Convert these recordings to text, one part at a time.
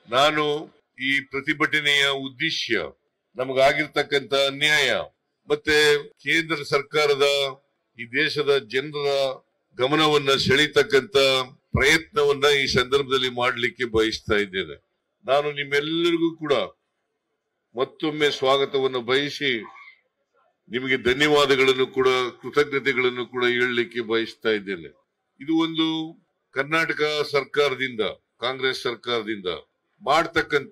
ನಾನು ಈ ಪ್ರತಿಭಟನೆಯ ಉದ್ದೇಶ ನಮಗಾಗಿರ್ತಕ್ಕಂತ ಅನ್ಯಾಯ ಮತ್ತೆ ಕೇಂದ್ರ ಸರ್ಕಾರದ ಈ ದೇಶದ ಜನರ ಗಮನವನ್ನ ಸೆಳೀತಕ್ಕಂತ ಪ್ರಯತ್ನವನ್ನ ಈ ಸಂದರ್ಭದಲ್ಲಿ ಮಾಡಲಿಕ್ಕೆ ಬಯಸ್ತಾ ಇದ್ದೇನೆ. ನಾನು ನಿಮ್ಮೆಲ್ಲರಿಗೂ ಕೂಡ ಮತ್ತೊಮ್ಮೆ ಸ್ವಾಗತವನ್ನು ಬಯಸಿ ನಿಮಗೆ ಧನ್ಯವಾದಗಳನ್ನು ಕೂಡ ಕೃತಜ್ಞತೆಗಳನ್ನು ಕೂಡ ಹೇಳಲಿಕ್ಕೆ ಬಯಸ್ತಾ ಇದ್ದೇನೆ. ಇದು ಒಂದು ಕರ್ನಾಟಕ ಸರ್ಕಾರದಿಂದ ಕಾಂಗ್ರೆಸ್ ಸರ್ಕಾರದಿಂದ ಮಾಡತಕ್ಕಂತ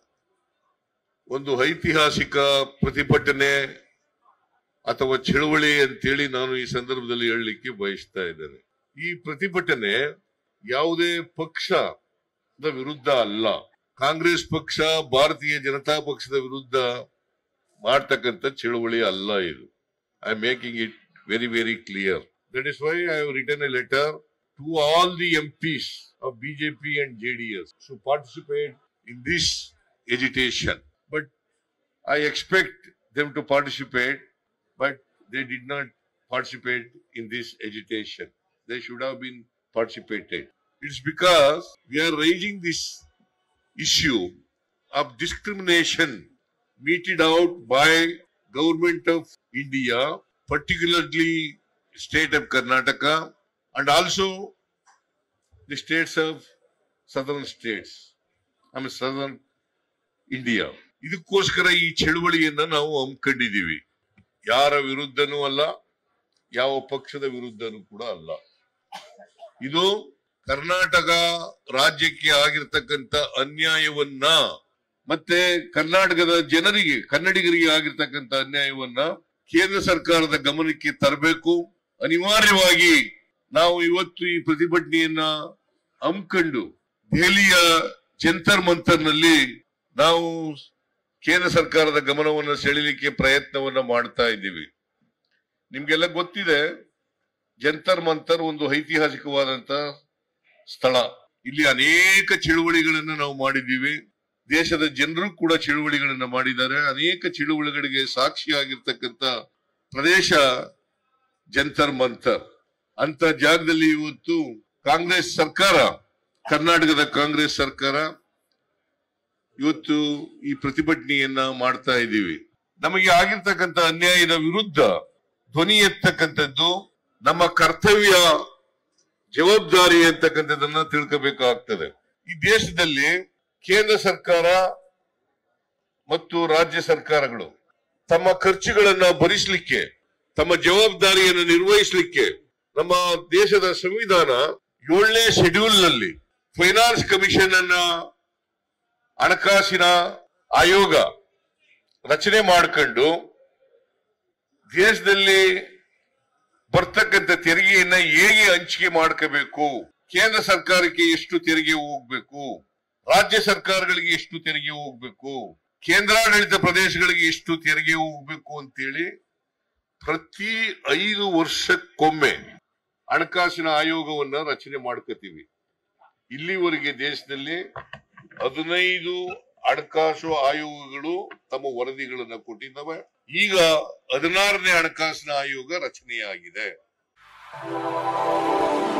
ಒಂದು ಐತಿಹಾಸಿಕ ಪ್ರತಿಭಟನೆ ಅಥವಾ ಚಳವಳಿ ಅಂತೇಳಿ ನಾನು ಈ ಸಂದರ್ಭದಲ್ಲಿ ಹೇಳಲಿಕ್ಕೆ ಬಯಸ್ತಾ ಇದ್ದೇನೆ. ಈ ಪ್ರತಿಭಟನೆ ಯಾವುದೇ ಪಕ್ಷದ ವಿರುದ್ಧ ಅಲ್ಲ. ಕಾಂಗ್ರೆಸ್ ಪಕ್ಷ ಭಾರತೀಯ ಜನತಾ ಪಕ್ಷದ ವಿರುದ್ಧ ಮಾಡ್ತಕ್ಕಂಥ ಚಳವಳಿ ಅಲ್ಲ ಇದು. I am making it very very clear. That is why I have written a letter to all the MPs of BJP and JDS to participate in this agitation. But I expect them to participate, but they did not participate in this agitation. They should have been participated. It's because we are raising this issue of discrimination meted out by government of India, particularly state of Karnataka and also the states of southern states, southern India. ಇದಕ್ಕೋಸ್ಕರ ಈ ಚಳವಳಿಯನ್ನ ನಾವು ಹಮ್ಮಿಕೊಂಡಿದ್ದೀವಿ. ಯಾರ ವಿರುದ್ಧನೂ ಅಲ್ಲ, ಯಾವ ಪಕ್ಷದ ವಿರುದ್ಧನೂ ಕೂಡ ಅಲ್ಲ. ಇದು ಕರ್ನಾಟಕ ರಾಜ್ಯಕ್ಕೆ ಆಗಿರ್ತಕ್ಕಂಥ ಅನ್ಯಾಯವನ್ನ ಮತ್ತೆ ಕರ್ನಾಟಕದ ಜನರಿಗೆ ಕನ್ನಡಿಗರಿಗೆ ಆಗಿರ್ತಕ್ಕಂಥ ಅನ್ಯಾಯವನ್ನ ಕೇಂದ್ರ ಸರ್ಕಾರದ ಗಮನಕ್ಕೆ ತರಬೇಕು. ಅನಿವಾರ್ಯವಾಗಿ ನಾವು ಇವತ್ತು ಈ ಪ್ರತಿಭಟನೆಯನ್ನ ಹಮ್ಮಿಕೊಂಡು ದೆಹಲಿಯ ಜಂತರ್ ಮಂತರ್ನಲ್ಲಿ ನಾವು ಕೇಂದ್ರ ಸರ್ಕಾರದ ಗಮನವನ್ನು ಸೆಳೆಯಲಿಕ್ಕೆ ಪ್ರಯತ್ನವನ್ನ ಮಾಡ್ತಾ ಇದ್ದೀವಿ. ನಿಮ್ಗೆಲ್ಲ ಗೊತ್ತಿದೆ, ಜಂತರ್ ಮಂತರ್ ಒಂದು ಐತಿಹಾಸಿಕವಾದಂತ ಸ್ಥಳ. ಇಲ್ಲಿ ಅನೇಕ ಚಳುವಳಿಗಳನ್ನ ನಾವು ಮಾಡಿದ್ದೀವಿ. ದೇಶದ ಜನರು ಕೂಡ ಚಳುವಳಿಗಳನ್ನ ಮಾಡಿದ್ದಾರೆ. ಅನೇಕ ಚಳುವಳಿಗಳಿಗೆ ಸಾಕ್ಷಿಯಾಗಿರ್ತಕ್ಕಂಥ ಪ್ರದೇಶ ಜಂತರ್ ಮಂತರ್. ಅಂತ ಜಾಗದಲ್ಲಿ ಇವತ್ತು ಕಾಂಗ್ರೆಸ್ ಸರ್ಕಾರ, ಕರ್ನಾಟಕದ ಕಾಂಗ್ರೆಸ್ ಸರ್ಕಾರ ಇವತ್ತು ಈ ಪ್ರತಿಭಟನೆಯನ್ನ ಮಾಡ್ತಾ ಇದ್ದೀವಿ. ನಮಗೆ ಆಗಿರ್ತಕ್ಕಂಥ ಅನ್ಯಾಯದ ವಿರುದ್ಧ ಧ್ವನಿ ಎತ್ತಕ್ಕಂಥದ್ದು ನಮ್ಮ ಕರ್ತವ್ಯ, ಜವಾಬ್ದಾರಿ ಅಂತಕ್ಕಂಥದ್ದನ್ನ ತಿಳ್ಕೋಬೇಕಾಗ್ತದೆ. ಈ ದೇಶದಲ್ಲಿ ಕೇಂದ್ರ ಸರ್ಕಾರ ಮತ್ತು ರಾಜ್ಯ ಸರ್ಕಾರಗಳು ತಮ್ಮ ಖರ್ಚುಗಳನ್ನ ಭರಿಸಲಿಕ್ಕೆ, ತಮ್ಮ ಜವಾಬ್ದಾರಿಯನ್ನು ನಿರ್ವಹಿಸಲಿಕ್ಕೆ ನಮ್ಮ ದೇಶದ ಸಂವಿಧಾನ 7ನೇ ಶೆಡ್ಯೂಲ್ ನಲ್ಲಿ ಫೈನಾನ್ಸ್ ಕಮಿಷನ್ ಅನ್ನ, ಹಣಕಾಸಿನ ಆಯೋಗ ರಚನೆ ಮಾಡಿಕೊಂಡು ದೇಶದಲ್ಲಿ ಬರ್ತಕ್ಕಂಥ ತೆರಿಗೆಯನ್ನ ಹೇಗೆ ಹಂಚಿಕೆ ಮಾಡ್ಕೋಬೇಕು, ಕೇಂದ್ರ ಸರ್ಕಾರಕ್ಕೆ ಎಷ್ಟು ತೆರಿಗೆ ಹೋಗ್ಬೇಕು, ರಾಜ್ಯ ಸರ್ಕಾರಗಳಿಗೆ ಎಷ್ಟು ತೆರಿಗೆ ಹೋಗ್ಬೇಕು, ಕೇಂದ್ರಾಡಳಿತ ಪ್ರದೇಶಗಳಿಗೆ ಎಷ್ಟು ತೆರಿಗೆ ಹೋಗ್ಬೇಕು ಅಂತೇಳಿ ಪ್ರತಿ 5 ವರ್ಷಕ್ಕೊಮ್ಮೆ ಹಣಕಾಸಿನ ಆಯೋಗವನ್ನ ರಚನೆ ಮಾಡ್ಕೋತೀವಿ. ಇಲ್ಲಿವರೆಗೆ ದೇಶದಲ್ಲಿ 15 ಹಣಕಾಸು ಆಯೋಗಗಳು ತಮ್ಮ ವರದಿಗಳನ್ನ ಕೊಟ್ಟಿದ್ದಾವೆ. ಈಗ 16ನೇ ಹಣಕಾಸಿನ ಆಯೋಗ ರಚನೆಯಾಗಿದೆ.